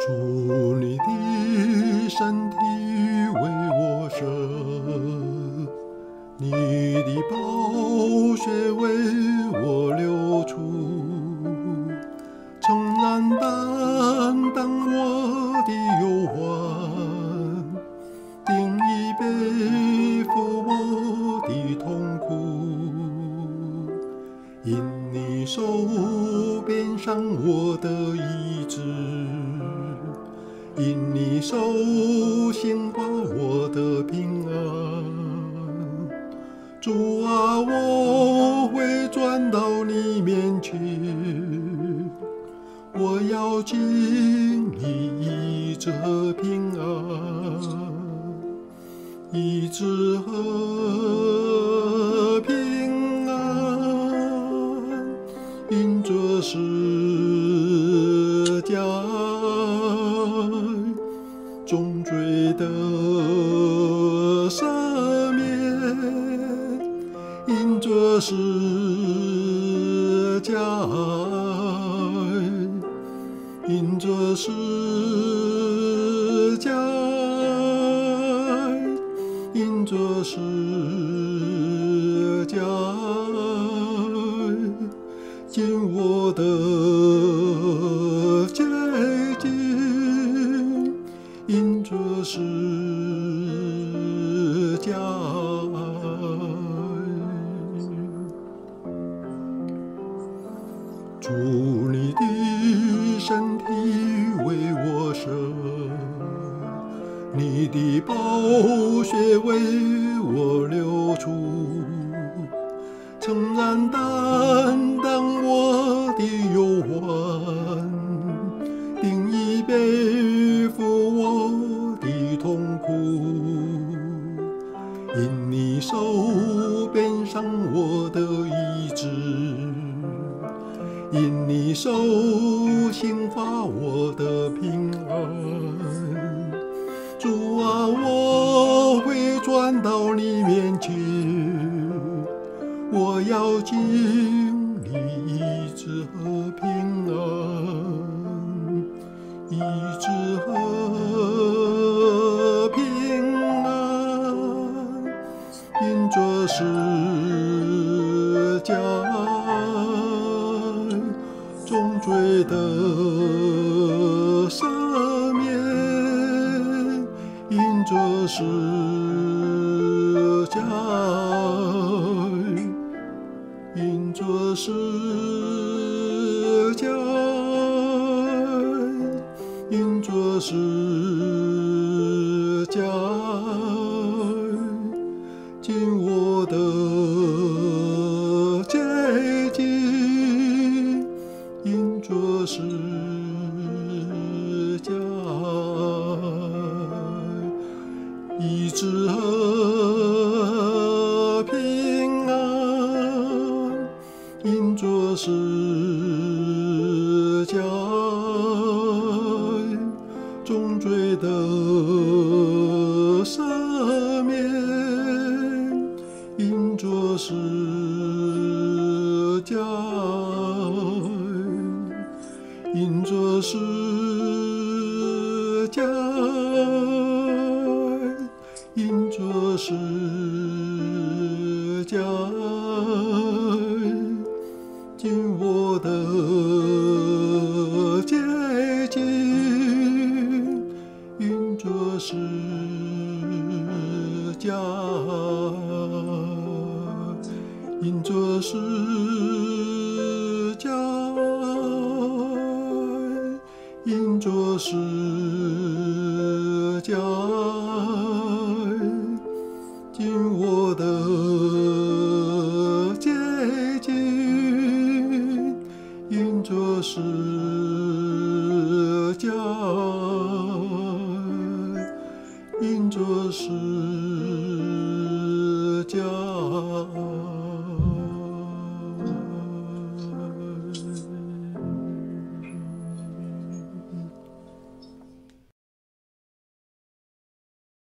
主你的身体为我舍，你的宝血为我流出，诚然担当我的忧患，定义背负我的痛苦，因你手鞭伤我的意志，因你手刑罚我的平安。主啊，我会转到你面前，我要经历医治和平安，医治和平安，因着十架重罪的赦免，因着十架，因着十架，因着十架，尽我的洁净，因着十架。主你的身体为我舍，你的宝血为我流出，诚然担当我的忧患，定义背负我的痛苦，因你手鞭伤我的意志，因你手刑罚我的平安。主啊，我会转到你面前，我要经历医治和平安，医治和平安，因着十架重罪的赦免，因着十架，因着十架，因着十架，尽我的洁净，因着十架，医治和平安，因着十架重罪的赦免，因着十架，因着十架，因着十架，尽我的洁净，因着十架，因着十架，因着十架，尽我的洁净，因着十架，因着十架。